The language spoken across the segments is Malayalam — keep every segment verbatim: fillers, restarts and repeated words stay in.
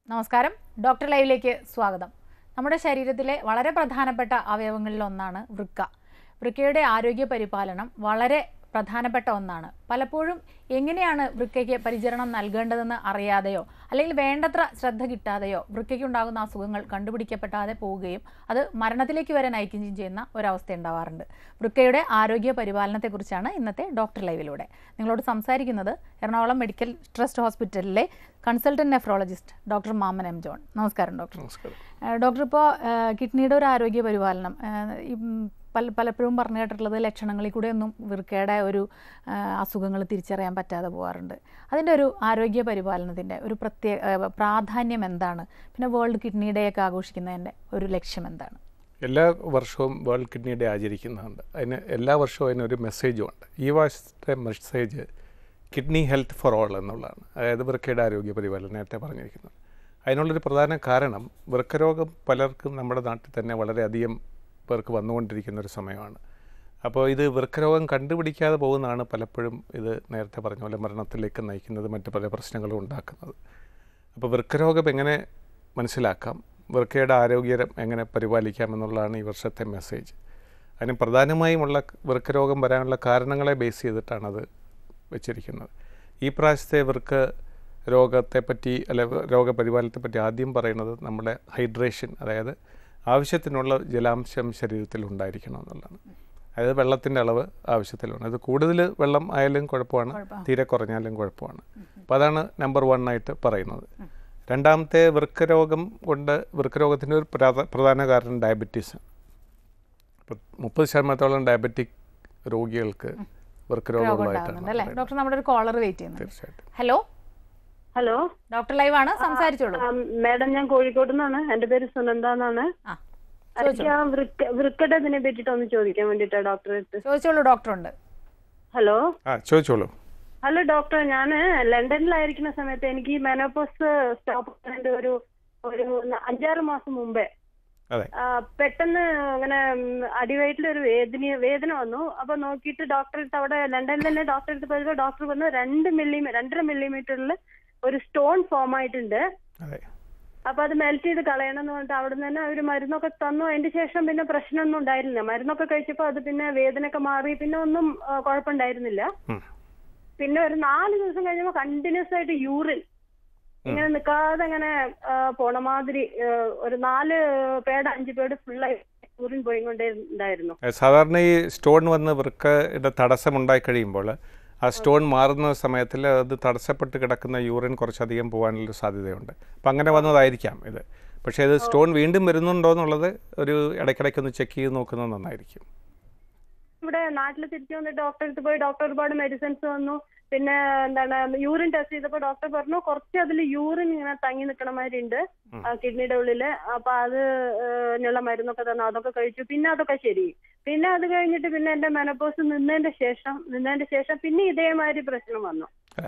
നമസ്കാരം, ഡോക്ടർ ലൈവിലേക്ക് സ്വാഗതം. നമ്മുടെ ശരീരത്തിലെ വളരെ പ്രധാനപ്പെട്ട അവയവങ്ങളിൽ ഒന്നാണ് വൃക്ക. വൃക്കയുടെ ആരോഗ്യ പരിപാലനം വളരെ പ്രധാനപ്പെട്ട ഒന്നാണ്. പലപ്പോഴും എങ്ങനെയാണ് വൃക്കയ്ക്ക് പരിചരണം നൽകേണ്ടതെന്ന് അറിയാതെയോ അല്ലെങ്കിൽ വേണ്ടത്ര ശ്രദ്ധ കിട്ടാതെയോ വൃക്കയ്ക്കുണ്ടാകുന്ന അസുഖങ്ങൾ കണ്ടുപിടിക്കപ്പെടാതെ പോവുകയും അത് മരണത്തിലേക്ക് വരെ നയിക്കുകയും ചെയ്യുന്ന ഒരവസ്ഥ ഉണ്ടാവാറുണ്ട്. വൃക്കയുടെ ആരോഗ്യ പരിപാലനത്തെക്കുറിച്ചാണ് ഇന്നത്തെ ഡോക്ടർ ലൈവിലൂടെ നിങ്ങളോട് സംസാരിക്കുന്നത് എറണാകുളം മെഡിക്കൽ ട്രസ്റ്റ് ഹോസ്പിറ്റലിലെ consultant nephrologist doctor Mammen M John. നമസ്കാരം ഡോക്ടർ. നമസ്കാരം ഡോക്ടർ, ഇപ്പോൾ കിഡ്നിയുടെ ഒരു ആരോഗ്യ പരിപാലനം പല പലപ്പോഴും പറഞ്ഞു കേട്ടിട്ടുള്ളത് ലക്ഷണങ്ങളിൽ കൂടെ ഒന്നും വൃക്കയുടെ ഒരു അസുഖങ്ങൾ തിരിച്ചറിയാൻ പറ്റാതെ പോകാറുണ്ട്. അതിൻ്റെ ഒരു ആരോഗ്യ പരിപാലനത്തിൻ്റെ ഒരു പ്രത്യേക പ്രാധാന്യം എന്താണ്? പിന്നെ വേൾഡ് കിഡ്നി ഡേ ഒക്കെ ആഘോഷിക്കുന്നതിൻ്റെ ഒരു ലക്ഷ്യം എന്താണ്? എല്ലാ വർഷവും വേൾഡ് കിഡ്നി ഡേ ആചരിക്കുന്നുണ്ട്. അതിന് എല്ലാ വർഷവും അതിനൊരു മെസ്സേജും ഉണ്ട്. ഈ വർഷത്തെ message kidney health for all എന്നുള്ളതാണ്. അതായത് വൃക്കയുടെ ആരോഗ്യ പരിപാലനം നേരത്തെ പറഞ്ഞിരിക്കുന്നത്. അതിനുള്ളൊരു പ്രധാന കാരണം വൃക്കരോഗം പലർക്കും നമ്മുടെ നാട്ടിൽ തന്നെ വളരെയധികം പേർക്ക് വന്നുകൊണ്ടിരിക്കുന്ന ഒരു സമയമാണ്. അപ്പോൾ ഇത് വൃക്കരോഗം കണ്ടുപിടിക്കാതെ പോകുന്നതാണ് പലപ്പോഴും ഇത് നേരത്തെ പറഞ്ഞ പോലെ മരണത്തിലേക്ക് നയിക്കുന്നത്, മറ്റ് പല പ്രശ്നങ്ങളും ഉണ്ടാക്കുന്നത്. അപ്പോൾ വൃക്കരോഗം എങ്ങനെ മനസ്സിലാക്കാം, വൃക്കയുടെ ആരോഗ്യം എങ്ങനെ പരിപാലിക്കാം എന്നുള്ളതാണ് ഈ വർഷത്തെ മെസ്സേജ്. അതിന് പ്രധാനമായുമുള്ള വൃക്കരോഗം വരാനുള്ള കാരണങ്ങളെ ബേസ് ചെയ്തിട്ടാണത് വെച്ചിരിക്കുന്നത്. ഈ പ്രാവശ്യത്തെ വൃക്ക രോഗത്തെപ്പറ്റി അല്ലെ രോഗപരിപാലനത്തെപ്പറ്റി ആദ്യം പറയുന്നത് നമ്മുടെ ഹൈഡ്രേഷൻ, അതായത് ആവശ്യത്തിനുള്ള ജലാംശം ശരീരത്തിൽ ഉണ്ടായിരിക്കണം എന്നുള്ളതാണ്. അതായത് വെള്ളത്തിൻ്റെ അളവ് ആവശ്യത്തിലാണ്. അത് കൂടുതൽ വെള്ളം ആയാലും കുഴപ്പമാണ്, തീരെ കുറഞ്ഞാലും കുഴപ്പമാണ്. അപ്പോൾ അതാണ് നമ്പർ വൺ ആയിട്ട് പറയുന്നത്. രണ്ടാമത്തെ വൃക്കരോഗം കൊണ്ട് വൃക്കരോഗത്തിൻ്റെ ഒരു പ്രധാന കാരണം ഡയബറ്റീസ്. ഇപ്പോൾ മുപ്പത് ശതമാനത്തോളം ഡയബറ്റിക് രോഗികൾക്ക് വൃക്കരോഗമുള്ളതായിട്ടാണ്. ഡോക്ടർ, നമ്മുടെ ഒരു കോളർ വെയിറ്റ് ചെയ്യുന്നു. തീർച്ചയായിട്ടും. ഹലോ ഹലോ, ഡോക്ടർ ലൈവ് ആണ്, സംസാരിച്ചോളൂ. മാഡം, ഞാൻ കോഴിക്കോട് നിന്നാണ്. എന്റെ പേര് സുനന്ദ എന്നാണ്. എനിക്ക് ആ വൃക്ക വൃക്കയുടെ ഇതിനെ പറ്റിട്ട് ഒന്ന് ചോദിക്കാൻ വേണ്ടിട്ടാ ഡോക്ടറെ അടുത്ത്. ചോദിച്ചോളൂ, ഡോക്ടർ ഉണ്ട്. ഹലോ ചോദിച്ചോളൂ. ഹലോ ഡോക്ടർ, ഞാന് ലണ്ടനിലായിരിക്കുന്ന സമയത്ത് എനിക്ക് മെനോപോസ് സ്റ്റോപ്പ് ഒരു ഒരു അഞ്ചാറ് മാസം മുമ്പേ പെട്ടെന്ന് അങ്ങനെ അടിവയറ്റിൽ ഒരു വേദന വേദന വന്നു. അപ്പൊ നോക്കിയിട്ട് ഡോക്ടറെ അടുത്ത്, അവിടെ ലണ്ടനിൽ തന്നെ ഡോക്ടറെ അടുത്ത് പോയപ്പോ ഡോക്ടർ പറഞ്ഞു രണ്ട് മില്ലിമീറ്റർ രണ്ടര മില്ലിമീറ്ററിൽ ഒരു സ്റ്റോൺ ഫോം ആയിട്ടുണ്ട്. അപ്പൊ അത് മെൽറ്റ് ചെയ്ത് കളയണം എന്ന് പറഞ്ഞിട്ട് അവിടെ നിന്ന് തന്നെ അവര് മരുന്നൊക്കെ തന്നു. അതിന്റെ ശേഷം പിന്നെ പ്രശ്നമൊന്നും ഉണ്ടായിരുന്നില്ല. മരുന്നൊക്കെ കഴിച്ചപ്പോ അത് പിന്നെ വേദനയൊക്കെ മാറി, പിന്നെ ഒന്നും കുഴപ്പമുണ്ടായിരുന്നില്ല. പിന്നെ ഒരു നാല് ദിവസം കഴിഞ്ഞപ്പോ കണ്ടിന്യൂസ് ആയിട്ട് യൂറിൻ ഇങ്ങനെ നിൽക്കാതെ ഇങ്ങനെ പോണ മാതിരി ഒരു നാല് പേഡ് അഞ്ച് പേഡ് ഫുള്ളായി യൂറിൻ പോയിക്കൊണ്ടേ ഉണ്ടായിരുന്നു. സാധാരണ ഈ സ്റ്റോൺ വന്ന് വൃക്കയുടെ തടസ്സം ഉണ്ടായി കഴിയുമ്പോൾ ആ സ്റ്റോൺ മാറുന്ന സമയത്തിൽ അത് തടസ്സപ്പെട്ട് കിടക്കുന്ന യൂറിൻ കുറച്ചധികം പോകാനുള്ള സാധ്യതയുണ്ട്. അപ്പം അങ്ങനെ വന്നതായിരിക്കാം ഇത്. പക്ഷേ ഇത് സ്റ്റോൺ വീണ്ടും വരുന്നുണ്ടോ എന്നുള്ളത് ഒരു ഇടയ്ക്കിടയ്ക്കൊന്ന് ചെക്ക് ചെയ്ത് നോക്കുന്നത് നന്നായിരിക്കും. ഇവിടെ നാട്ടിൽ തിരിച്ചു വന്നിട്ട് ഡോക്ടറെ അടുത്ത് പോയി ഡോക്ടർ ഒരുപാട് മെഡിസിൻസ് തന്നു. പിന്നെ എന്താണ് യൂറിൻ ടെസ്റ്റ് ചെയ്തപ്പോ ഡോക്ടർ പറഞ്ഞു കുറച്ച് അതിൽ യൂറിൻ ഇങ്ങനെ തങ്ങി നിൽക്കണ മാതിരി ഉണ്ട് കിഡ്നിയുടെ ഉള്ളില്. അപ്പൊ അത് ഉള്ള മരുന്നൊക്കെ തന്നു, അതൊക്കെ കഴിച്ചു. പിന്നെ അതൊക്കെ ശരി. പിന്നെ അത് കഴിഞ്ഞിട്ട് പിന്നെ എന്റെ മെനോപോസ് നിന്നതിന്റെ ശേഷം നിന്നതിന്റെ ശേഷം പിന്നെ ഇതേമാതിരി പ്രശ്നം വന്നു.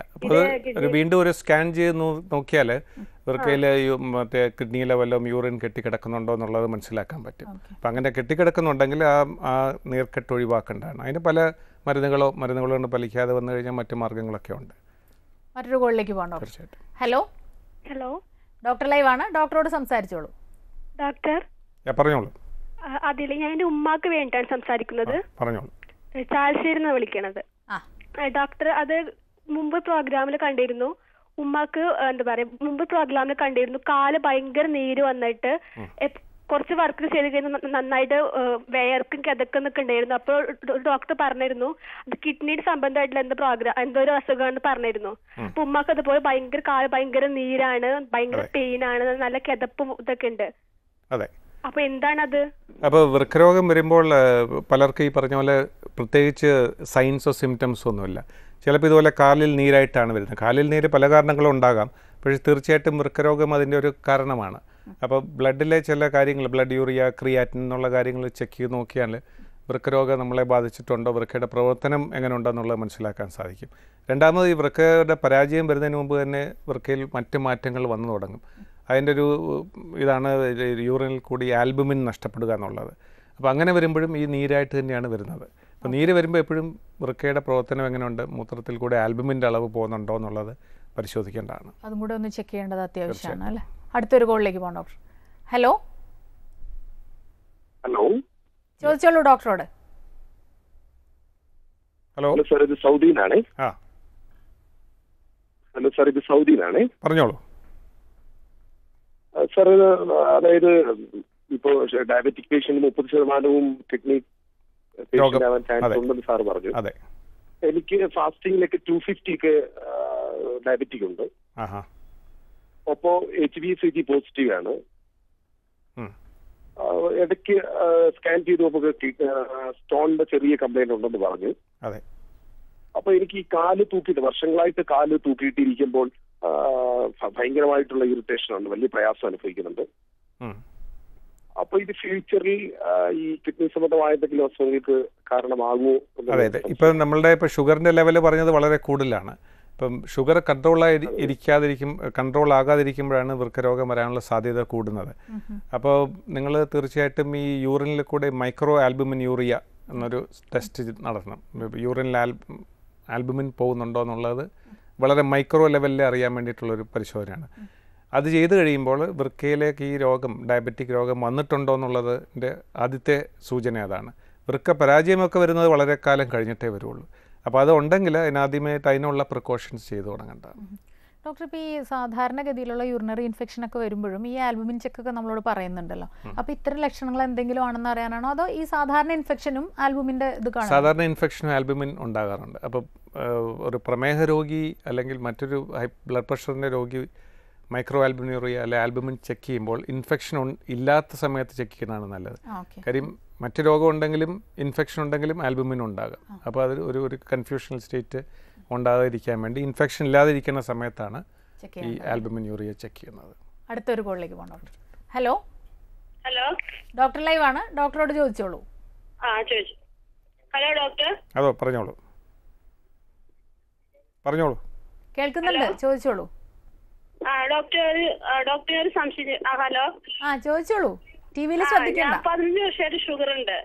വീണ്ടും ഒരു സ്കാൻ ചെയ്ത് നോക്കിയാൽ വൃക്കയിലെ മറ്റേ കിഡ്നിയിലെ വല്ലതും യൂറിൻ കെട്ടിക്കിടക്കുന്നുണ്ടോ എന്നുള്ളത് മനസ്സിലാക്കാൻ പറ്റും. അപ്പം അങ്ങനെ കെട്ടിക്കിടക്കുന്നുണ്ടെങ്കിൽ ആ ആ നീർക്കെട്ട് ഒഴിവാക്കേണ്ടതാണ്. അതിന് പല മരുന്നുകളോ മരുന്നുകളോ കൊണ്ട് ഫലിക്കാതെ വന്നു കഴിഞ്ഞാൽ മറ്റു മാർഗ്ഗങ്ങളൊക്കെ ഉണ്ട്. മറ്റൊരു കോളിലേക്ക് പോകണം. തീർച്ചയായിട്ടും. ഹലോ ഹലോ, ഡോക്ടർ ലൈവ് ആണ്, ഡോക്ടറോട് സംസാരിച്ചോളൂ. ഡോക്ടർ പറഞ്ഞോളൂ. അതിൽ ഞാൻ എൻ്റെ ഉമ്മാക്ക് വേണ്ടിയിട്ടാണ് സംസാരിക്കുന്നത്. പറഞ്ഞോളൂ. ചാൽശ്ശേരിന്ന് വിളിക്കണത്. ഡോക്ടർ, അത് മുമ്പ് പ്രോഗ്രാമിൽ കണ്ടിരുന്നു. ഉമ്മാക്ക് എന്താ പറയാ മുമ്പ് പ്രോഗ്രാമിൽ കണ്ടിരുന്നു കാല് ഭയങ്കര നീര് വന്നിട്ട് കുറച്ച് വർക്ക് ചെയ്ത് കഴിഞ്ഞാൽ നന്നായിട്ട് വേർക്കും കിതക്കുന്നൊക്കെ ഉണ്ടായിരുന്നു. അപ്പോൾ ഡോക്ടർ പറഞ്ഞിരുന്നു അത് കിഡ്നിയുടെ സംബന്ധമായിട്ടുള്ള എന്തോ പ്രോഗ്രാം എന്തോ ഒരു അസുഖമാണെന്ന് പറഞ്ഞിരുന്നു. അപ്പൊ ഉമ്മാക്ക് അതുപോലെ ഭയങ്കര കാല് ഭയങ്കര നീരാണ്, ഭയങ്കര പെയിൻ ആണ്, നല്ല കിതപ്പും ഇതൊക്കെ ഉണ്ട്. അതെ. അപ്പൊ എന്താണത്? അപ്പോൾ വൃക്കരോഗം വരുമ്പോൾ പലർക്കും ഈ പറഞ്ഞ പോലെ പ്രത്യേകിച്ച് സൈൻസോ സിംറ്റംസോ ഒന്നുമില്ല. ചിലപ്പോൾ ഇതുപോലെ കാലിൽ നീരായിട്ടാണ് വരുന്നത്. കാലിൽ നീര് പല കാരണങ്ങളും ഉണ്ടാകാം, പക്ഷേ തീർച്ചയായിട്ടും വൃക്കരോഗം അതിൻ്റെ ഒരു കാരണമാണ്. അപ്പോൾ ബ്ലഡിലെ ചില കാര്യങ്ങൾ, ബ്ലഡ് യൂറിയ, ക്രിയാറ്റിൻ എന്നുള്ള കാര്യങ്ങൾ ചെക്ക് ചെയ്ത് നോക്കിയാൽ വൃക്കരോഗം നമ്മളെ ബാധിച്ചിട്ടുണ്ടോ, വൃക്കയുടെ പ്രവർത്തനം എങ്ങനെ ഉണ്ടെന്നുള്ളത് മനസ്സിലാക്കാൻ സാധിക്കും. രണ്ടാമത് ഈ വൃക്കയുടെ പരാജയം വരുന്നതിന് മുമ്പ് തന്നെ വൃക്കയിൽ മറ്റ് മാറ്റങ്ങൾ വന്നു തുടങ്ങും. അതിൻ്റെ ഒരു ഇതാണ് യൂറിനിൽ കൂടി ആൽബുമിൻ നഷ്ടപ്പെടുക എന്നുള്ളത്. അപ്പോൾ അങ്ങനെ വരുമ്പോഴും ഈ നീരായിട്ട് തന്നെയാണ് വരുന്നത്. അപ്പോൾ നീര് വരുമ്പോൾ എപ്പോഴും വൃക്കയുടെ പ്രവർത്തനം എങ്ങനെയുണ്ട്, മൂത്രത്തിൽ കൂടെ ആൽബുമിൻ്റെ അളവ് പോകുന്നുണ്ടോ എന്നുള്ളത് പരിശോധിക്കേണ്ടതാണ്. അതും കൂടെ ഒന്ന് ചെക്ക് ചെയ്യേണ്ടത് അത്യാവശ്യമാണ് അല്ലേ? അടുത്തൊരു കോളിലേക്ക് പോകാം ഡോക്ടർ. ഹലോ ഹലോ ചോദിച്ചോളൂ ഡോക്ടറോട്. ഹലോ സാർ, ഇത് സൗദിയിലാണേ. ആ ഹലോ സാർ, ഇത് സൗദിയിലാണേ. പറഞ്ഞോളൂ സാർ. അതായത് ഇപ്പോ ഡയബറ്റിക് പേഷ്യന്റ് മുപ്പത് ശതമാനവും കിഡ്നി പേഷ്യന്റ് ആവാൻ ചാൻസ് ഉണ്ടെന്ന് സാർ പറഞ്ഞു. അതെ. എനിക്ക് ഫാസ്റ്റിംഗിലൊക്കെ ടു ഫിഫ്റ്റി ഒക്കെ ഡയബറ്റിക് ഉണ്ട്. അപ്പോ H B C G positive ആണ്. ഇടയ്ക്ക് സ്കാൻ ചെയ്ത് നോക്കുമ്പോൾ സ്റ്റോണിന്റെ ചെറിയ കംപ്ലൈന്റ് ഉണ്ടെന്ന് പറഞ്ഞു. അതെ. അപ്പൊ എനിക്ക് ഈ കാല് തൂക്കിയിട്ട് വർഷങ്ങളായിട്ട് കാല് തൂക്കിയിട്ടിരിക്കുമ്പോൾ ഭയങ്കരമായിട്ടുള്ള ഇറിറ്റേഷൻ ഉണ്ട്, വലിയ പ്രയാസം അനുഭവിക്കുന്നുണ്ട്. അപ്പൊ ഇത് ഫ്യൂച്ചറിൽ ഈ കിഡ്നി സംബന്ധമായ എന്തെങ്കിലും അസുഖങ്ങൾക്ക് കാരണമാകുമോ? അതെ അതെ. ഇപ്പൊ നമ്മളുടെ ഇപ്പൊ ഷുഗറിന്റെ ലെവൽ പറഞ്ഞത് വളരെ കൂടുതലാണ്. ഇപ്പം ഷുഗർ കൺട്രോളായി ഇരിക്കാതിരിക്കും കൺട്രോൾ ആകാതിരിക്കുമ്പോഴാണ് വൃക്കരോഗം വരാനുള്ള സാധ്യത കൂടുന്നത്. അപ്പോൾ നിങ്ങൾ തീർച്ചയായിട്ടും ഈ യൂറിനിൽ കൂടെ മൈക്രോ ആൽബുമിൻ യൂറിയ എന്നൊരു ടെസ്റ്റ് നടത്തണം. യൂറിനിൽ ആൽ ആൽബുമിൻ പോകുന്നുണ്ടോ എന്നുള്ളത് വളരെ മൈക്രോ ലെവലിൽ അറിയാൻ വേണ്ടിയിട്ടുള്ളൊരു പരിശോധനയാണ്. അത് ചെയ്ത് കഴിയുമ്പോൾ വൃക്കയിലേക്ക് ഈ രോഗം ഡയബറ്റിക് രോഗം വന്നിട്ടുണ്ടോ എന്നുള്ളതിൻ്റെ ആദ്യത്തെ സൂചന അതാണ്. വൃക്ക പരാജയമൊക്കെ വരുന്നത് വളരെ കാലം കഴിഞ്ഞിട്ടേ വരുള്ളൂ. അപ്പോൾ അത് ഉണ്ടെങ്കിൽ അതിനാദ്യമായിട്ട് അതിനുള്ള പ്രിക്കോഷൻസ് ചെയ്തു തുടങ്ങേണ്ടതാണ്. ഡോക്ടർ, ഇപ്പോൾ ഈ സാധാരണഗതിയിലുള്ള യൂറിനറി ഇൻഫെക്ഷൻ ഒക്കെ വരുമ്പോഴും ഈ ആൽബുമിൻ ചെക്കൊക്കെ നമ്മളോട് പറയുന്നുണ്ടല്ലോ. അപ്പോൾ ഇത്തരം ലക്ഷണങ്ങൾ എന്തെങ്കിലും ആണെന്ന് അറിയാനാണോ അതോ ഈ സാധാരണ ഇൻഫെക്ഷനും ആൽബുമിൻ്റെ ഇത് കാണാം? സാധാരണ ഇൻഫെക്ഷനും ആൽബുമിൻ ഉണ്ടാകാറുണ്ട്. അപ്പോൾ ഒരു പ്രമേഹ രോഗി അല്ലെങ്കിൽ മറ്റൊരു ഹൈ ബ്ലഡ് പ്രഷറിൻ്റെ രോഗി മൈക്രോ ആൽബുമിനൂറിയ അല്ലെ ആൽബുമിൻ ചെക്ക് ചെയ്യുമ്പോൾ ഇൻഫെക്ഷൻ ഇല്ലാത്ത സമയത്ത് ചെക്ക് ചെയ്യുന്നതാണ് നല്ലത്. കാര്യം മറ്റു രോഗം ഉണ്ടെങ്കിലും ഇൻഫെക്ഷൻ ഉണ്ടെങ്കിലും ആൽബുമിൻ ഉണ്ടാകാം. അപ്പോൾ അത് ഒരു ഒരു കൺഫ്യൂഷണൽ സ്റ്റേറ്റ് ഉണ്ടാകാതിരിക്കാൻ വേണ്ടി ഇൻഫെക്ഷൻ ഇല്ലാതിരിക്കുന്ന സമയത്താണ് ഈ ആൽബുമിൻ യൂറിയ ചെക്ക് ചെയ്യുന്നത്. അടുത്തൊരു കോളിലേക്ക് പോകാം doctor. Hello hello doctor live ആണ്, ഡോക്ടറോട് ചോദിച്ചോളൂ. ആ ചോദിച്ചു. Hello doctor. അതോ പറഞ്ഞോളൂ പറഞ്ഞോളൂ കേൾക്കുന്നുണ്ട്, ചോദിച്ചോളൂ. ആ ഡോക്ടർ ഡോക്ടർ ഒരു സംശയം. ആ ഹലോ ആ ചോദിച്ചോളൂ, ടിവിയിൽ ശ്രദ്ധിക്കണ്ട. പതിനഞ്ച് വർഷമായിട്ട് ഷുഗർ ഉണ്ട്.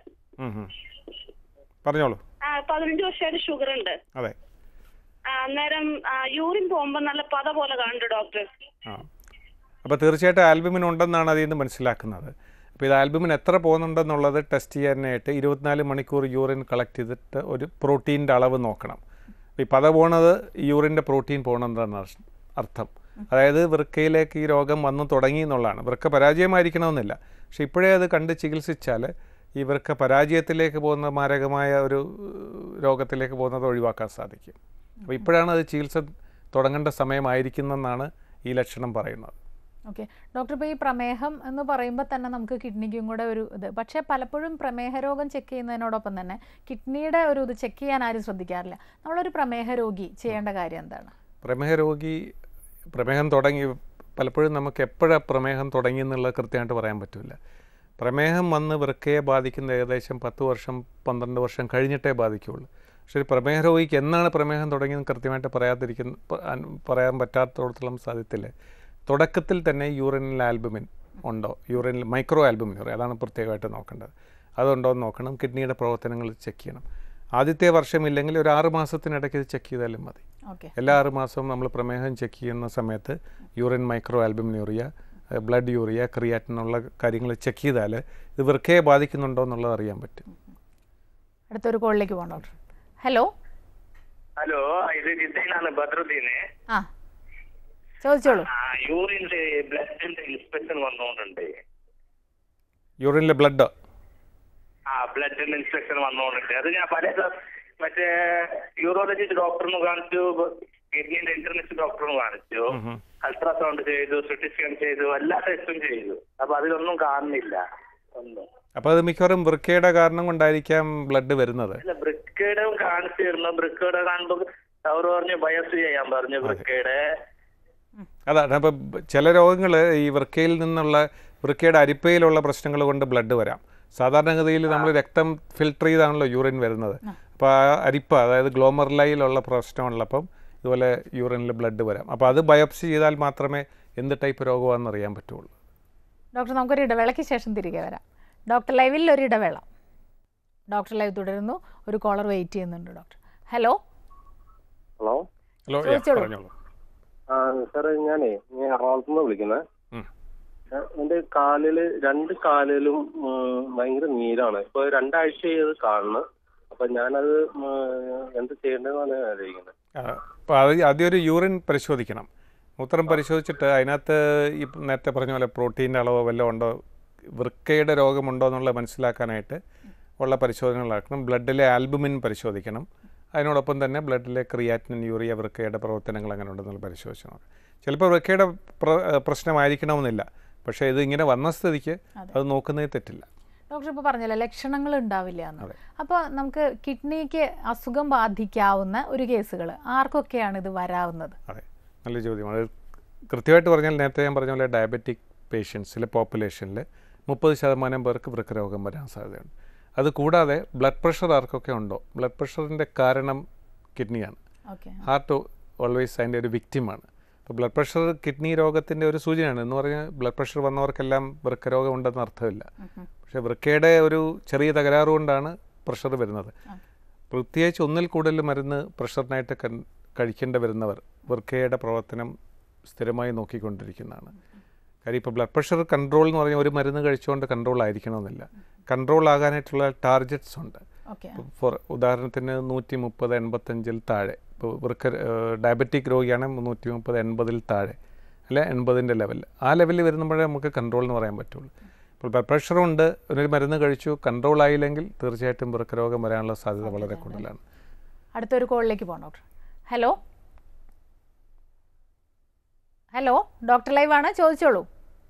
പറഞ്ഞോളൂ. ആ പതിനഞ്ച് വർഷമായിട്ട് ഷുഗർ ഉണ്ട്. അതെ. അന്നേരം യൂറിൻ പോകുമ്പോൾ നല്ല പത പോലെ കാണുന്നുണ്ട് ഡോക്ടർ. ആ അപ്പോൾ തീർച്ചയായിട്ടും ആൽബുമിൻ ഉണ്ടെന്നാണ് അതിൽ നിന്ന് മനസ്സിലാക്കുന്നത്. അപ്പോൾ ഇത് ആൽബുമിൻ എത്ര പോകുന്നുണ്ടെന്നുള്ളത് ടെസ്റ്റ് ചെയ്യാനായിട്ട് ഇരുപത്തിനാല് മണിക്കൂർ യൂറിൻ കളക്ട് ചെയ്തിട്ട് ഒരു പ്രോട്ടീൻ്റെ അളവ് നോക്കണം. ഈ പത പോണത് യൂറിൻ്റെ പ്രോട്ടീൻ പോകണമെന്നാണ് അർത്ഥം. അതായത് വൃക്കയിലേക്ക് ഈ രോഗം വന്നു തുടങ്ങി എന്നുള്ളതാണ്. വൃക്ക പരാജയമായിരിക്കണമെന്നില്ല, പക്ഷെ ഇപ്പോഴേ അത് കണ്ട് ചികിത്സിച്ചാൽ ഈ വൃക്ക പരാജയത്തിലേക്ക് പോകുന്ന മാരകമായ ഒരു രോഗത്തിലേക്ക് പോകുന്നത് ഒഴിവാക്കാൻ സാധിക്കും. അപ്പോൾ ഇപ്പോഴാണ് അത് ചികിത്സ തുടങ്ങേണ്ട സമയമായിരിക്കുന്നെന്നാണ് ഈ ലക്ഷണം പറയുന്നത്. ഓക്കെ ഡോക്ടർ, ഇപ്പോൾ ഈ പ്രമേഹം എന്ന് പറയുമ്പോൾ തന്നെ നമുക്ക് കിഡ്നിക്കും കൂടെ ഒരു ഇത്, പക്ഷേ പലപ്പോഴും പ്രമേഹ രോഗം ചെക്ക് ചെയ്യുന്നതിനോടൊപ്പം തന്നെ കിഡ്നിയുടെ ഒരു ഇത് ചെക്ക് ചെയ്യാൻ ആരും ശ്രദ്ധിക്കാറില്ല. നമ്മളൊരു പ്രമേഹ രോഗി ചെയ്യേണ്ട കാര്യം എന്താണ്? പ്രമേഹ രോഗി പ്രമേഹം തുടങ്ങി പലപ്പോഴും നമുക്ക് എപ്പോഴാണ് പ്രമേഹം തുടങ്ങി എന്നുള്ളത് കൃത്യമായിട്ട് പറയാൻ പറ്റില്ല. പ്രമേഹം വന്ന് വൃക്കയെ ബാധിക്കുന്ന ഏകദേശം പത്ത് വർഷം പന്ത്രണ്ട് വർഷം കഴിഞ്ഞിട്ടേ ബാധിക്കുകയുള്ളൂ. പക്ഷേ പ്രമേഹ രോഗിക്ക് എന്നാണ് പ്രമേഹം തുടങ്ങിയെന്ന് കൃത്യമായിട്ട് പറയാതിരിക്കുന്ന പറയാൻ പറ്റാത്തടത്തോളം സാധ്യതയില്ല. തുടക്കത്തിൽ തന്നെ യൂറിനിൽ ആൽബുമിൻ ഉണ്ടോ, യൂറിനിൽ മൈക്രോ ആൽബുമിൻ പറയും, അതാണ് പ്രത്യേകമായിട്ട് നോക്കേണ്ടത്. അതുണ്ടോ എന്ന് നോക്കണം. കിഡ്നിയുടെ പ്രവർത്തനങ്ങൾ ചെക്ക് ചെയ്യണം. ആദ്യത്തെ വർഷമില്ലെങ്കിൽ ഒരു ആറ് മാസത്തിനിടയ്ക്ക് ഇത് ചെക്ക് ചെയ്താലും മതി. എല്ലാ ആറ് മാസവും നമ്മൾ പ്രമേഹം ചെക്ക് ചെയ്യുന്ന സമയത്ത് urine micro albuminuria, blood urea, ക്രിയാറ്റിനുള്ള കാര്യങ്ങൾ ചെക്ക് ചെയ്താൽ ഇത് വൃക്കയെ ബാധിക്കുന്നുണ്ടോ എന്നുള്ളത് അറിയാൻ പറ്റും. അടുത്തൊരു കോളിലേക്ക് പോകാം ഡോക്ടർ. ഹലോ ഹലോ ഇത് ജിദ്ദയിലാണ് ബദ്രുദ്ദീന്. ആ ചോദിച്ചോളൂ. യൂറിനില് ബ്ലഡിന്റെ ഇൻസ്പെക്ഷൻ വന്നോണ്ടുണ്ട്. യൂറിനിലെ ബ്ലഡ് ആ ബ്ലഡിന്റെ ഇൻസ്പെക്ഷൻ വന്നോണ്ടുണ്ട്. അത് ഞാൻ പല മറ്റേ യൂറോളജിസ്റ്റ് ഡോക്ടറിന് കാണിച്ചു, കിഡ്നിന്റെ ഇന്റർനെറ്റ് ഡോക്ടറിന് കാണിച്ചു, അൾട്രാസൗണ്ട് ചെയ്തു, സിറ്റി സ്കാൻ ചെയ്തു, എല്ലാ ടെസ്റ്റും ചെയ്തു. അപ്പൊ അതിലൊന്നും കാണുന്നില്ല ഒന്നും. അപ്പൊ അത് മിക്കവാറും വൃക്കയുടെ കാരണം കൊണ്ടായിരിക്കാം ബ്ലഡ് വരുന്നത്. വൃക്കയുടെ കാണിച്ചിരുന്നു. വൃക്കയുടെ കാണുമ്പോൾ അവർ പറഞ്ഞു ബയോപ്സി ചെയ്യാൻ പറഞ്ഞു വൃക്കയുടെ. അതാണ്. അപ്പം ചില രോഗങ്ങൾ ഈ വൃക്കയിൽ നിന്നുള്ള വൃക്കയുടെ അരിപ്പയിലുള്ള പ്രശ്നങ്ങൾ കൊണ്ട് ബ്ലഡ് വരാം. സാധാരണഗതിയിൽ നമ്മൾ രക്തം ഫിൽട്ടർ ചെയ്താണല്ലോ യൂറിൻ വരുന്നത്. അപ്പോൾ ആ അരിപ്പ, അതായത് ഗ്ലോമർലയിലുള്ള പ്രശ്നമുള്ളപ്പം ഇതുപോലെ യൂറിനിൽ ബ്ലഡ് വരാം. അപ്പോൾ അത് ബയോപ്സി ചെയ്താൽ മാത്രമേ എന്ത് ടൈപ്പ് രോഗമാണെന്ന് അറിയാൻ പറ്റുള്ളൂ. ഡോക്ടർ, നമുക്കൊരു ഇടവേളയ്ക്ക് ശേഷം തിരികെ വരാം. ഡോക്ടർ ലൈവിൽ ഒരു ഇടവേള. ഡോക്ടർ ലൈവ് തുടരുന്നു. ഒരു കോളർ വെയിറ്റ് ചെയ്യുന്നുണ്ട് ഡോക്ടർ. ഹലോ ഹലോ ഹലോ പറഞ്ഞോളൂ. സാറേ, ഞാനേ ഞാൻ എറണാകുളത്ത് നിന്ന് വിളിക്കുന്നത്. എന്റെ കാലില് രണ്ട് കാലിലും ഭയങ്കര നീരാണ്. ഇപ്പൊ രണ്ടാഴ്ചയായി അത് കാണുന്നു. അപ്പൊ ഞാനത് എന്ത് ചെയ്യേണ്ടതെന്നാണ് ആലോചിക്കുന്നത്. അപ്പോൾ അത് ആദ്യം ഒരു യൂറിൻ പരിശോധിക്കണം. മൂത്രം പരിശോധിച്ചിട്ട് അതിനകത്ത് ഈ നേരത്തെ പറഞ്ഞ പോലെ പ്രോട്ടീൻ്റെ അളവോ വല്ലതും ഉണ്ടോ, വൃക്കയുടെ രോഗമുണ്ടോ എന്നുള്ളത് മനസ്സിലാക്കാനായിട്ട് ഉള്ള പരിശോധനകളാക്കണം. ബ്ലഡിലെ ആൽബുമിൻ പരിശോധിക്കണം. അതിനോടൊപ്പം തന്നെ ബ്ലഡിലെ ക്രിയാറ്റിനിൻ, യൂറിയ, വൃക്കയുടെ പ്രവർത്തനങ്ങൾ അങ്ങനെ ഉണ്ടെന്നുള്ള പരിശോധിച്ച് നോക്കാം. ചിലപ്പോൾ വൃക്കയുടെ പ്രശ്നമായിരിക്കണമെന്നില്ല, പക്ഷേ ഇത് ഇങ്ങനെ വന്ന സ്ഥിതിക്ക് അത് നോക്കുന്നതിൽ തെറ്റില്ല. ഡോക്ടർ ഇപ്പോൾ പറഞ്ഞല്ലോ ലക്ഷണങ്ങൾ ഉണ്ടാവില്ല എന്ന്. അപ്പോൾ നമുക്ക് കിഡ്നിക്ക് അസുഖം ബാധിക്കാവുന്ന ഒരു കേസുകൾ ആർക്കൊക്കെയാണ് ഇത് വരാവുന്നത്? അതെ, നല്ല ചോദ്യമാണ്. കൃത്യമായിട്ട് പറഞ്ഞാൽ നേരത്തെ ഞാൻ പറഞ്ഞ പോലെ ഡയബറ്റിക് പേഷ്യൻസിലെ പോപ്പുലേഷനിൽ മുപ്പത് ശതമാനം പേർക്ക് വൃക്കരോഗം വരാൻ സാധ്യതയുണ്ട്. അതുകൂടാതെ ബ്ലഡ് പ്രഷർ ആർക്കൊക്കെ ഉണ്ടോ, ബ്ലഡ് പ്രഷറിൻ്റെ കാരണം കിഡ്നിയാണ്. ഹാർട്ട് ഓൾവേസ് അതിൻ്റെ ഒരു വിക്റ്റിമാണ്. അപ്പോൾ ബ്ലഡ് പ്രഷർ കിഡ്നി രോഗത്തിൻ്റെ ഒരു സൂചനയാണ്. എന്ന് പറഞ്ഞാൽ ബ്ലഡ് പ്രഷർ വന്നവർക്കെല്ലാം വൃക്കരോഗം ഉണ്ടെന്ന് അർത്ഥമില്ല. പക്ഷേ വൃക്കയുടെ ഒരു ചെറിയ തകരാറ് കൊണ്ടാണ് പ്രഷർ വരുന്നത്. പ്രത്യേകിച്ച് ഒന്നിൽ കൂടുതൽ മരുന്ന് പ്രഷറിനായിട്ട് കഴിക്കേണ്ടി വരുന്നവർ വൃക്കയുടെ പ്രവർത്തനം സ്ഥിരമായി നോക്കിക്കൊണ്ടിരിക്കുന്നതാണ്. കാര്യം ഇപ്പോൾ ബ്ലഡ് പ്രഷർ കൺട്രോൾ എന്ന് പറഞ്ഞാൽ ഒരു മരുന്ന് കഴിച്ചുകൊണ്ട് കൺട്രോൾ ആയിരിക്കണമെന്നില്ല. കൺട്രോൾ ആകാനായിട്ടുള്ള ടാർഗറ്റ്സ് ഉണ്ട്. ഫോർ ഉദാഹരണത്തിന് നൂറ്റി മുപ്പത് എൺപത്തഞ്ചിൽ താഴെ, ഇപ്പോൾ വൃക്ക ഡയബറ്റിക് രോഗിയാണെങ്കിൽ നൂറ്റി മുപ്പത് എൺപതിൽ താഴെ അല്ലെ എൺപതിൻ്റെ ലെവൽ, ആ ലെവലിൽ വരുമ്പോഴേ നമുക്ക് കൺട്രോൾ എന്ന് പറയാൻ പറ്റുള്ളൂ. ഇപ്പോൾ ബ്ലഡ് പ്രഷറുണ്ട്, ഒരു മരുന്ന് കഴിച്ചു, കൺട്രോൾ ആയില്ലെങ്കിൽ തീർച്ചയായിട്ടും വൃക്കരോഗം വരാനുള്ള സാധ്യത വളരെ കൂടുതലാണ്. അടുത്തൊരു കോളിലേക്ക് പോകാം doctor. Hello hello doctor live ആണ്, ചോദിച്ചോളൂ.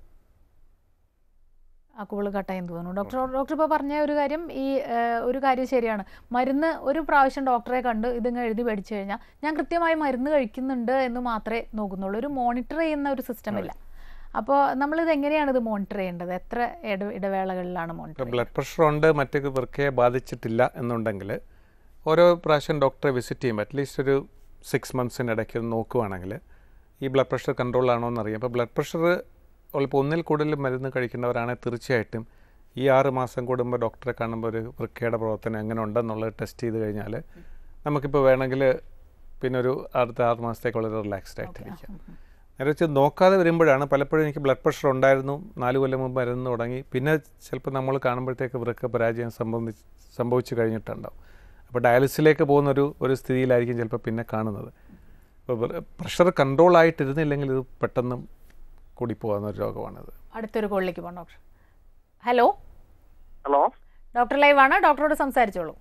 ആ കോള് കട്ടായെന്ന് തോന്നുന്നു. ഡോക്ടർ ഡോക്ടർ ഇപ്പോൾ പറഞ്ഞ ഒരു കാര്യം, ഈ ഒരു കാര്യം ശരിയാണ്. മരുന്ന് ഒരു പ്രാവശ്യം ഡോക്ടറെ കണ്ട് ഇതിങ്ങ് എഴുതി പഠിച്ചു കഴിഞ്ഞാൽ ഞാൻ കൃത്യമായി മരുന്ന് കഴിക്കുന്നുണ്ട് എന്ന് മാത്രമേ നോക്കുന്നുള്ളൂ. ഒരു മോണിറ്റർ ചെയ്യുന്ന ഒരു സിസ്റ്റം ഇല്ല. അപ്പോൾ നമ്മളിത് എങ്ങനെയാണ് ഇത് മോണിറ്റർ ചെയ്യേണ്ടത്? എത്ര ഇട ഇടവേളകളിലാണ് മോണിറ്റർ? ബ്ലഡ് പ്രഷർ ഉണ്ട്, മറ്റു വൃക്കയെ ബാധിച്ചിട്ടില്ല എന്നുണ്ടെങ്കിൽ ഓരോ പ്രാവശ്യം ഡോക്ടറെ വിസിറ്റ് ചെയ്യുമ്പോൾ അറ്റ്ലീസ്റ്റ് ഒരു സിക്സ് മന്ത്സിനിടയ്ക്ക് നോക്കുകയാണെങ്കിൽ ഈ ബ്ലഡ് പ്രഷർ കൺട്രോൾ ആണോ എന്നറിയാം. അപ്പോൾ ബ്ലഡ് പ്രഷർ ഇപ്പോൾ ഒന്നിൽ കൂടുതൽ മരുന്ന് കഴിക്കുന്നവരാണെങ്കിൽ തീർച്ചയായിട്ടും ഈ ആറ് മാസം കൂടുമ്പോൾ ഡോക്ടറെ കാണുമ്പോൾ ഒരു വൃക്കയുടെ പ്രവർത്തനം എങ്ങനെ ഉണ്ടെന്നുള്ളത് ടെസ്റ്റ് ചെയ്ത് കഴിഞ്ഞാൽ നമുക്കിപ്പോൾ വേണമെങ്കിൽ പിന്നെ ഒരു അടുത്ത ആറ് മാസത്തേക്ക് വളരെ റിലാക്സ്ഡ് ആയിട്ടിരിക്കാം. നേരെ വെച്ച് നോക്കാതെ വരുമ്പോഴാണ് പലപ്പോഴും എനിക്ക് ബ്ലഡ് പ്രഷർ ഉണ്ടായിരുന്നു, നാല് കൊല്ലം മുമ്പ് മരുന്ന് തുടങ്ങി, പിന്നെ ചിലപ്പോൾ നമ്മൾ കാണുമ്പോഴത്തേക്ക് വൃക്ക പരാജയം സംബന്ധിച്ച് സംഭവിച്ചു കഴിഞ്ഞിട്ടുണ്ടാവും. അപ്പോൾ ഡയാലിസിലേക്ക് പോകുന്നൊരു ഒരു സ്ഥിതിയിലായിരിക്കും ചിലപ്പോൾ പിന്നെ കാണുന്നത്. അപ്പോൾ പ്രഷർ കൺട്രോൾ ആയിട്ടിരുന്നില്ലെങ്കിൽ ഇത് പെട്ടെന്ന് കൂടി പോകുന്ന ഒരു രോഗമാണിത്. അടുത്തൊരു കോളിലേക്ക് പോകാം doctor. Hello hello doctor live ആണ്, ഡോക്ടറോട് സംസാരിച്ചോളൂ.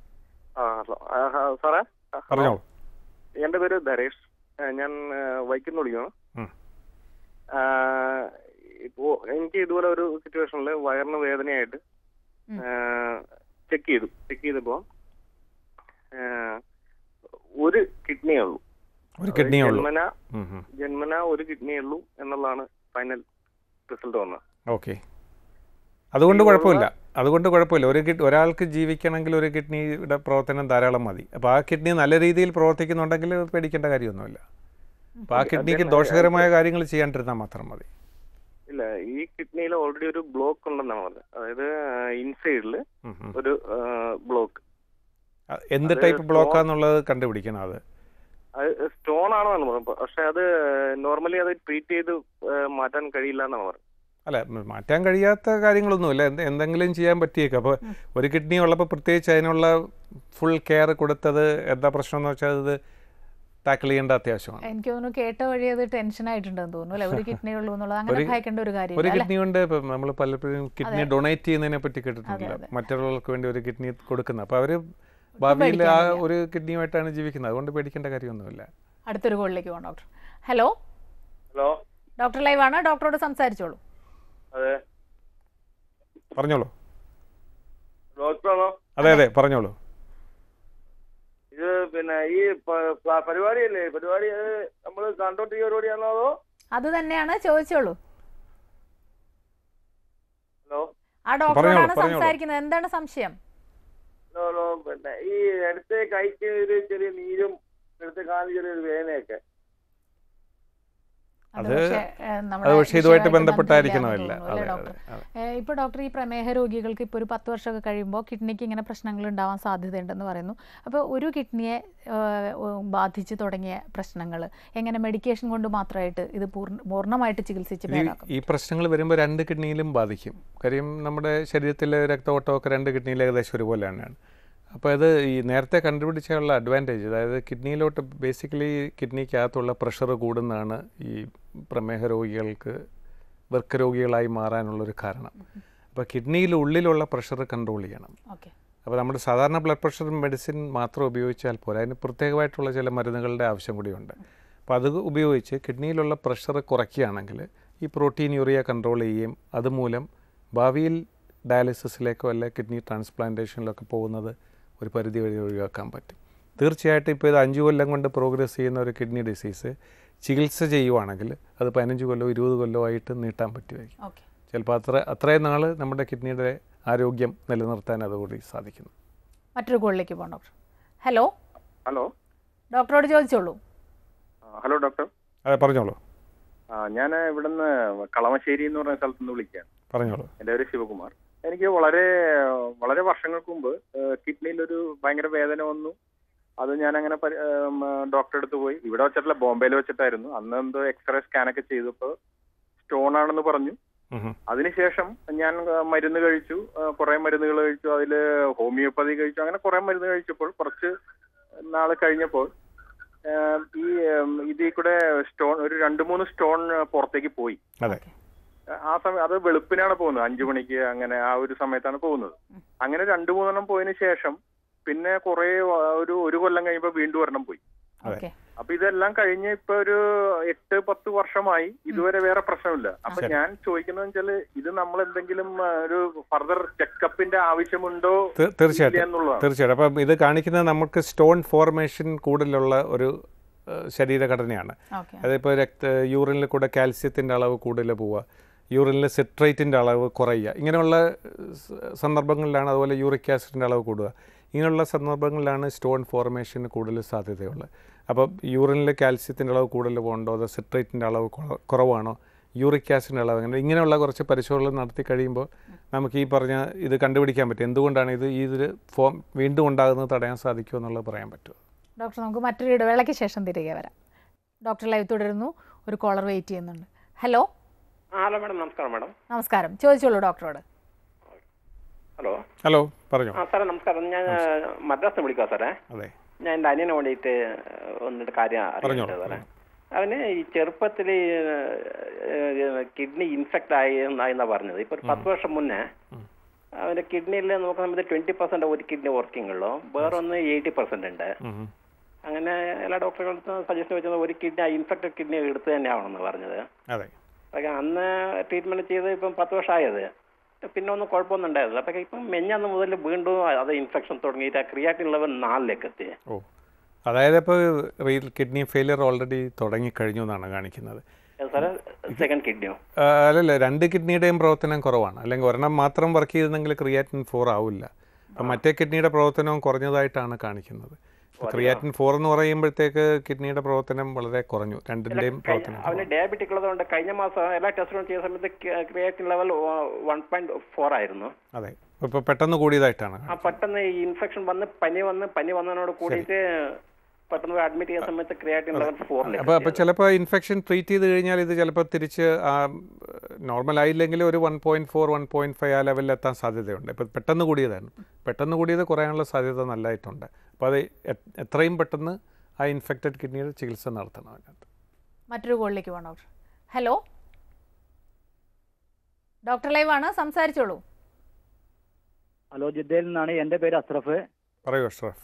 സാറേ പറഞ്ഞോളൂ. എൻ്റെ പേര് ധരേഷ്, ഞാൻ വൈക്കം വിളിക്കുന്നു. ഇപ്പോൾ എനിക്ക് ഇതുപോലെ ഒരു സിറ്റുവേഷനിൽ വയറിന് വേദനയായിട്ട് ചെക്ക് ചെയ്തു ചെക്ക് ചെയ്തപ്പോൾ ഒരു കിഡ്നിയേ ഉള്ളൂ. ഒരു കിഡ്നിയേ ഉള്ളൂ. ജന്മന ജന്മന ഒരു കിഡ്നിയേ ഉള്ളൂ എന്നുള്ളതാണ് ഫൈനൽ റിസൾട്ട് വന്നത്. ഓക്കെ, അതുകൊണ്ട് കുഴപ്പമില്ല. അതുകൊണ്ട് കുഴപ്പമില്ല. ഒരു കിഡ് ഒരാൾക്ക് ജീവിക്കണമെങ്കിൽ ഒരു കിഡ്നിയുടെ പ്രവർത്തനം ധാരാളം മതി. അപ്പോൾ ആ കിഡ്നി നല്ല രീതിയിൽ പ്രവർത്തിക്കുന്നുണ്ടെങ്കിൽ പേടിക്കേണ്ട കാര്യമൊന്നുമില്ല. അപ്പോൾ ആ കിഡ്നിക്ക് ദോഷകരമായ കാര്യങ്ങൾ ചെയ്യാണ്ടിരുന്നാൽ മാത്രം മതി. ഇല്ല, ഈ കിഡ്നിയിൽ ഓൾറെഡി ഒരു ബ്ലോക്ക് ഉണ്ടെന്നാണ് പറഞ്ഞത്. അതായത് ഇൻസൈഡിൽ ഒരു ബ്ലോക്ക്. എന്ത് ടൈപ്പ് ബ്ലോക്കാന്നുള്ളത് കണ്ടുപിടിക്കണം. അത് സ്റ്റോൺ ആണെന്നാണ് പറഞ്ഞത്. പക്ഷെ അത് നോർമലി അത് ട്രീറ്റ് ചെയ്ത് മാറ്റാൻ കഴിയില്ല എന്നാണ് പറഞ്ഞത്. അല്ല, മാറ്റാൻ കഴിയാത്ത കാര്യങ്ങളൊന്നുമില്ല, എന്തെങ്കിലും ചെയ്യാൻ പറ്റിയേക്കും. അപ്പോൾ ഒരു കിഡ്നി ഉള്ളപ്പോൾ പ്രത്യേകിച്ച് അതിനുള്ള ഫുൾ കെയർ കൊടുത്തത് എന്താ പ്രശ്നം എന്ന് വെച്ചാൽ അത് ടാക്കിൾ ചെയ്യേണ്ട അത്യാവശ്യമാണ്. എനിക്ക് തോന്നുന്നു കേട്ട വഴി അത് ടെൻഷൻ ആയിട്ടുണ്ടെന്ന് തോന്നുന്നു അല്ലേ? ഒരു കിഡ്നി ഉള്ളൂ എന്നുള്ളത് അങ്ങനെ ഭയക്കേണ്ട ഒരു കാര്യം. ഒരു കിഡ്നി കൊണ്ട് ഇപ്പം നമ്മൾ പലപ്പോഴും കിഡ്നി ഡൊണേറ്റ് ചെയ്യുന്നതിനെ പറ്റി കേട്ടിട്ടില്ല, മറ്റുള്ളവർക്ക് വേണ്ടി ഒരു കിഡ്നി കൊടുക്കുന്നത്. അപ്പോൾ അവർ ഭാവിയിൽ ആ ഒരു കിഡ്നിയുമായിട്ടാണ് ജീവിക്കുന്നത്, അതുകൊണ്ട് പേടിക്കേണ്ട കാര്യമൊന്നുമില്ല. അടുത്തൊരു കോളിലേക്ക് പോകാം doctor. Hello hello doctor live ആണ്, ഡോക്ടറോട് സംസാരിച്ചോളൂ. അതെ പറഞ്ഞോളൂ. ഡോക്ടറാണോ? അതെ അതെ പറഞ്ഞോളൂ. ഇത് പിന്നെ ഈ പരിപാടിയല്ലേ, പരിപാടി നമ്മൾ കണ്ടോണ്ടിരിക്കുന്ന പരിപാടിയാണോ അതോ? അത് തന്നെയാണ്, ചോദിച്ചോളൂ. ഹലോ ആ ഡോക്ടറോടാണ് സംസാരിക്കുന്നത്, എന്താണ് സംശയം? പിന്നെ ഈ അടുത്ത കൈക്ക് ഒരു ചെറിയ നീരും അടുത്ത കാലിൽ ചെറിയൊരു വേദനയൊക്കെ. അത് അത് പക്ഷേ ഇതുമായിട്ട് ബന്ധപ്പെട്ടായിരിക്കണമല്ല. ഇപ്പോൾ ഡോക്ടർ ഈ പ്രമേഹ രോഗികൾക്ക് ഇപ്പോൾ ഒരു പത്ത് വർഷമൊക്കെ കഴിയുമ്പോൾ കിഡ്നിക്ക് ഇങ്ങനെ പ്രശ്നങ്ങൾ ഉണ്ടാവാൻ സാധ്യതയുണ്ടെന്ന് പറയുന്നു. അപ്പോൾ ഒരു കിഡ്നിയെ ബാധിച്ച് തുടങ്ങിയ പ്രശ്നങ്ങൾ എങ്ങനെ മെഡിക്കേഷൻ കൊണ്ട് മാത്രമായിട്ട് ഇത് പൂർണ്ണ പൂർണ്ണമായിട്ട് ചികിത്സിച്ച് ഭേദമാക്കും? ഈ പ്രശ്നങ്ങൾ വരുമ്പോൾ രണ്ട് കിഡ്നിയിലും ബാധിക്കും. കാര്യം നമ്മുടെ ശരീരത്തിലെ രക്തഓട്ടമൊക്കെ രണ്ട് കിഡ്നിയിൽ ഏകദേശം ഒരുപോലെ തന്നെയാണ്. അപ്പോൾ അത് ഈ നേരത്തെ കണ്ടുപിടിച്ചുള്ള അഡ്വാൻറ്റേജ്, അതായത് കിഡ്നിയിലോട്ട് ബേസിക്കലി കിഡ്നിക്കകത്തുള്ള പ്രഷർ കൂടുന്നതാണ് ഈ പ്രമേഹ രോഗികൾക്ക് വൃക്ക രോഗികളായി മാറാനുള്ളൊരു കാരണം. അപ്പോൾ കിഡ്നിയിൽ ഉള്ളിലുള്ള പ്രഷർ കൺട്രോൾ ചെയ്യണം. അപ്പോൾ നമ്മുടെ സാധാരണ ബ്ലഡ് പ്രഷർ മെഡിസിൻ മാത്രം ഉപയോഗിച്ചാൽ പോരാ, അതിന് പ്രത്യേകമായിട്ടുള്ള ചില മരുന്നുകളുടെ ആവശ്യം കൂടിയുണ്ട്. അപ്പോൾ അത് ഉപയോഗിച്ച് കിഡ്നിയിലുള്ള പ്രഷർ കുറയ്ക്കുകയാണെങ്കിൽ ഈ പ്രോട്ടീൻ യൂറിയ കൺട്രോൾ ചെയ്യുകയും അതുമൂലം ഭാവിയിൽ ഡയാലിസിസിലേക്കോ അല്ലെ കിഡ്നി ട്രാൻസ്പ്ലാന്റേഷനിലൊക്കെ പോകുന്നത് ഒരു പരിധി വഴി ഒഴിവാക്കാൻ പറ്റും. തീർച്ചയായിട്ടും ഇപ്പോൾ ഇത് അഞ്ച് കൊല്ലം കൊണ്ട് പ്രോഗ്രസ് ചെയ്യുന്ന ഒരു കിഡ്നി ഡിസീസ് ചികിത്സ ചെയ്യുവാണെങ്കിൽ അത് പതിനഞ്ച് കൊല്ലമോ ഇരുപത് കൊല്ലമോ ആയിട്ട് നീട്ടാൻ പറ്റുമായിരിക്കും. ചിലപ്പോൾ അത്ര അത്രയും നാൾ നമ്മുടെ കിഡ്നിയുടെ ആരോഗ്യം നിലനിർത്താൻ അതുകൂടി സാധിക്കുന്നു. മറ്റൊരു കോളിലേക്ക് പോകാം ഡോക്ടർ. ഹലോ ഹലോ ഡോക്ടറോട് ചോദിച്ചോളൂ. Hello doctor. അതെ പറഞ്ഞോളൂ. ഞാൻ ഇവിടുന്ന് കളമശ്ശേരി എന്ന് പറഞ്ഞ സ്ഥലത്ത് നിന്ന് വിളിക്കുകയാണ്. പറഞ്ഞോളൂ. എൻ്റെ പേര് ശിവകുമാർ. എനിക്ക് വളരെ വളരെ വർഷങ്ങൾക്ക് മുമ്പ് കിഡ്നിയിലൊരു ഭയങ്കര വേദന വന്നു. അത് ഞാൻ അങ്ങനെ ഡോക്ടറെ അടുത്ത് പോയി. ഇവിടെ വെച്ചിട്ടല്ല, ബോംബെയിൽ വെച്ചിട്ടായിരുന്നു. അന്ന് എന്തോ എക്സ്റേ സ്കാനൊക്കെ ചെയ്തപ്പോൾ സ്റ്റോൺ ആണെന്ന് പറഞ്ഞു. അതിനുശേഷം ഞാൻ മരുന്ന് കഴിച്ചു, കുറെ മരുന്നുകൾ കഴിച്ചു. അതിൽ ഹോമിയോപ്പതി കഴിച്ചു. അങ്ങനെ കുറെ മരുന്ന് കഴിച്ചപ്പോൾ കുറച്ച് നാൾ കഴിഞ്ഞപ്പോൾ ഈ ഇതിൽ കൂടെ സ്റ്റോൺ ഒരു രണ്ട് മൂന്ന് സ്റ്റോൺ പുറത്തേക്ക് പോയി. ആ സമയം അത് വെളുപ്പിനാണ് പോകുന്നത്, അഞ്ചു മണിക്ക് അങ്ങനെ ആ ഒരു സമയത്താണ് പോകുന്നത്. അങ്ങനെ രണ്ടു മൂന്നെണ്ണം പോയതിനു ശേഷം പിന്നെ കുറെ ഒരു ഒരു കൊല്ലം കഴിയുമ്പോൾ വീണ്ടും ഒരെണ്ണം പോയി. അപ്പൊ ഇതെല്ലാം കഴിഞ്ഞ് ഇപ്പൊ ഒരു എട്ട് പത്ത് വർഷമായി, ഇതുവരെ വേറെ പ്രശ്നമില്ല. അപ്പൊ ഞാൻ ചോദിക്കുന്നത് വെച്ചാല് ഇത് നമ്മൾ എന്തെങ്കിലും ഒരു ഫർദർ ചെക്കപ്പിന്റെ ആവശ്യമുണ്ടോ? തീർച്ചയായിട്ടും തീർച്ചയായിട്ടും അപ്പം ഇത് കാണിക്കുന്നത് നമുക്ക് സ്റ്റോൺ ഫോർമേഷൻ കൂടുതലുള്ള ഒരു ശരീരഘടനയാണ്. അതിപ്പോൾ രക്ത യൂറിനിൽ കൂടെ കാൽസ്യത്തിൻ്റെ അളവ് കൂടുതൽ പോവുക, യൂറിനിൽ സിട്രേറ്റിൻ്റെ അളവ് കുറയുക, ഇങ്ങനെയുള്ള സന്ദർഭങ്ങളിലാണ്. അതുപോലെ യൂറിക് ആസിഡിൻ്റെ അളവ് കൂടുക, ഇങ്ങനെയുള്ള സന്ദർഭങ്ങളിലാണ് സ്റ്റോൺ ഫോർമേഷന് കൂടുതൽ സാധ്യതയുള്ളത്. അപ്പോൾ യൂറിനിൽ കാൽസ്യത്തിൻ്റെ അളവ് കൂടുതൽ പോകുന്നുണ്ടോ, അതോ സിട്രേറ്റിൻ്റെ അളവ് കുറവാണോ, യൂറിക് ആസിഡിൻ്റെ അളവ് അങ്ങനെ, ഇങ്ങനെയുള്ള കുറച്ച് പരിശോധനകൾ നടത്തി കഴിയുമ്പോൾ നമുക്ക് ഈ പറഞ്ഞ ഇത് കണ്ടുപിടിക്കാൻ പറ്റും. എന്തുകൊണ്ടാണ് ഇത് ഈ ഇതിൽ ഫോം വീണ്ടും ഉണ്ടാകുന്നത് തടയാൻ സാധിക്കുമോ എന്നുള്ളത് പറയാൻ പറ്റുമോ? ഡോക്ടർ, നമുക്ക് മറ്റൊരു ഇടവേളയ്ക്ക് ശേഷം തിരികെ വരാം. ഡോക്ടർ ലൈവ് തുടരുന്നു. ഒരു കോളർ വെയിറ്റ് ചെയ്യുന്നുണ്ട്. Hello hello madam. നമസ്കാരം മാഡം. നമസ്കാരം. ചോദിച്ചോളൂ ഡോക്ടറോട്. ഹലോ ഹലോ പറഞ്ഞോ. ആ സാറേ നമസ്കാരം. ഞാൻ മദ്രാസ് വിളിക്കാം സാറേ. അതെ. ഞാൻ എൻ്റെ അനിയനെ വേണ്ടിയിട്ട് ഒന്നിട്ട് കാര്യം അറിയാം സാറേ. അവന് ഈ ചെറുപ്പത്തിൽ കിഡ്നി ഇൻഫെക്റ്റ് ആയി എന്നാ പറഞ്ഞത്. ഇപ്പൊ ഒരു പത്ത് വർഷം മുന്നേ അവന്റെ കിഡ്നിയിൽ നോക്കുന്ന സമയത്ത് ട്വന്റി പെർസെന്റ് ഒരു കിഡ്നി വർക്കിംഗ് ഉള്ളൂ, വേറൊന്ന് എയ്റ്റി പെർസെന്റ് ഉണ്ട്. അങ്ങനെ എല്ലാ ഡോക്ടറുകൾക്ക് സജഷൻ വെച്ചത് ഒരു കിഡ്നി ഇൻഫെക്റ്റഡ് കിഡ്നി എടുത്ത് തന്നെ ആവണമെന്ന് പറഞ്ഞത്. അന്ന് ട്രീറ്റ്മെന്റ് ചെയ്ത് ഇപ്പം പത്ത് വർഷമായത്, പിന്നെ ഒന്നും കുഴപ്പമൊന്നും ഉണ്ടായിരുന്നില്ല. അപ്പൊ ഇപ്പം മെഞ്ഞന്ന് മുതൽ വീണ്ടും അത് ഇൻഫെക്ഷൻ തുടങ്ങിയിട്ട് ക്രിയാറ്റിൻ ലെവൽ നാലിലേക്ക് എത്തി. ഓ, അതായത് ഇപ്പോൾ റീൽ കിഡ്നി ഫെയിലിയർ ഓൾറെഡി തുടങ്ങിക്കഴിഞ്ഞു എന്നാണ് കാണിക്കുന്നത്. സെക്കൻഡ് കിഡ്നിയോ? അല്ലല്ല, രണ്ട് കിഡ്നിയുടെയും പ്രവർത്തനം കുറവാണ്. അല്ലെങ്കിൽ ഒരെണ്ണം മാത്രം വർക്ക് ചെയ്തെങ്കിൽ ക്രിയാറ്റിൻ ഫോർ ആവില്ല. അപ്പം മറ്റേ കിഡ്നിയുടെ പ്രവർത്തനവും കുറഞ്ഞതായിട്ടാണ് കാണിക്കുന്നത്. ക്രിയാറ്റിൻ ഫോർ എന്ന് പറയുമ്പോഴത്തേക്ക് കിഡ്നിയുടെ പ്രവർത്തനം വളരെ കുറഞ്ഞു, രണ്ടിന്റെയും പ്രവർത്തനം. അവന് ഡയബറ്റിക് ഉള്ളതുകൊണ്ട് കഴിഞ്ഞ മാസം എല്ലാ ടെസ്റ്റും ചെയ്ത സമയത്ത് creatinine level one point four ആയിരുന്നു. അതെ, ഇപ്പൊ പെട്ടെന്ന് കൂടിയതായിട്ടാണ്. ആ പെട്ടെന്ന് ഈ ഇൻഫെക്ഷൻ വന്ന് പനി വന്ന് പനി വന്നതിനോട് കൂടിയിട്ട് പെട്ടെന്ന് അഡ്മിറ്റ് ചെയ്യുന്ന സമയത്ത് ക്രിയാറ്റിൻ ലെവൽ ഫോറിലേക്ക്. അപ്പോൾ അപ്പോൾ ചിലപ്പോൾ ഇൻഫെക്ഷൻ ട്രീറ്റ് ചെയ്ത് കഴിഞ്ഞാൽ ഇത് ചിലപ്പോൾ തിരിച്ച് നോർമൽ ആയില്ലെങ്കിൽ ഒരു one point four one point five ആ ലെവലിൽ എത്താൻ സാധ്യതയുണ്ട്. ഇപ്പോൾ പെട്ടെന്ന് കൂടിയതാണ്. പെട്ടെന്ന് കൂടിയത് കുറയാനുള്ള സാധ്യത നല്ലതായിട്ടുണ്ട്. അപ്പോൾ അത് എത്രയും പെട്ടെന്ന് ആ ഇൻഫെക്റ്റഡ് കിഡ്നിയുടെ ചികിത്സ നടത്തണം. അതിനകത്ത് മറ്റൊരു കോളിലേക്ക് പോകണം ഡോക്ടർ. ഹലോ ഡോക്ടർ ലൈവ് ആണ്, സംസാരിച്ചോളൂ. ഹലോ, ജിദ്ദയിൽ നിന്നാണ്. എൻ്റെ പേര് അഷ്റഫ്. പറയൂ അഷ്റഫ്.